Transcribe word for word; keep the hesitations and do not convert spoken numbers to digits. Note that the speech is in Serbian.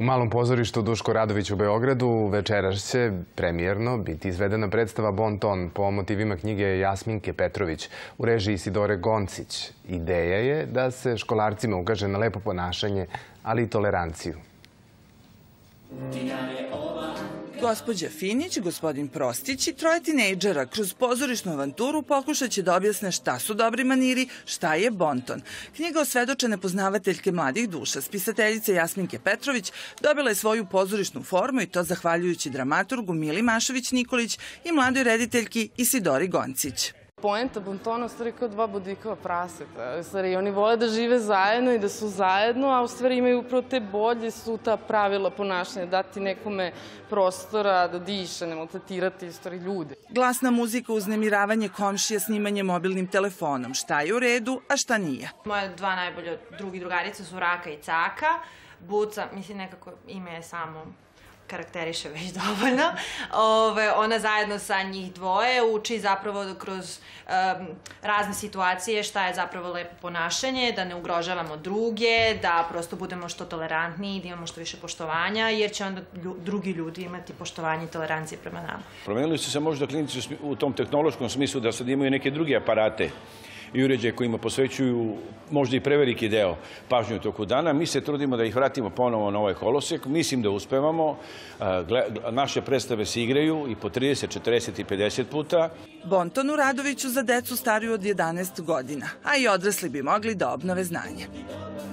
U Malom pozorištu Duško Radović u Beogradu večeras će premijerno biti izvedena predstava Bon ton po motivima knjige Jasminke Petrović u režiji Isidore Goncić. Ideja je da se školarcima ukaže na lepo ponašanje, ali i toleranciju. Gospođa Finić, gospodin Prostić i troje tinejdžera kroz pozorišnu avanturu pokušat će da objasne šta su dobri maniri, šta je bonton. Knjiga osvedočene poznavateljke mladih duša, spisateljice Jasminke Petrović, dobila je svoju pozorišnu formu i to zahvaljujući dramaturgu Mili Mašović-Nikolić i mladoj rediteljki Isidori Goncić. Poenta bontona u stvari kao dva bodljikava praseta. U stvari oni vole da žive zajedno i da su zajedno, a u stvari imaju upravo te bolje su ta pravila ponašanja, dati nekome prostora da diše, ne maltretirati u stvari ljude. Glasna muzika, uznemiravanje komšije, snimanje mobilnim telefonom. Šta je u redu, a šta nije? Moje dva najbolje drugi drugarice su Raka i Caka. Buca, mislim nekako ime je samo karakteriše već dovoljno. Ove, ona zajedno sa njih dvoje uči zapravo kroz um, razne situacije šta je zapravo lepo ponašanje, da ne ugrožavamo druge, da prosto budemo što tolerantniji, da imamo što više poštovanja, jer će onda lju, drugi ljudi imati poštovanje i tolerancije prema nama. Promenili su se možda klinici u tom tehnološkom smislu da sad imaju neke druge aparate i uređaje kojima posvećuju možda i preveliki deo pažnje u toku dana. Mi se trudimo da ih vratimo ponovo na ovaj kolosek. Mislim da uspevamo. Naše predstave se igraju i po trideset, četrdeset i pedeset puta. Bonton u Radoviću za decu stariju od jedanaest godina, a i odrasli bi mogli da obnove znanje.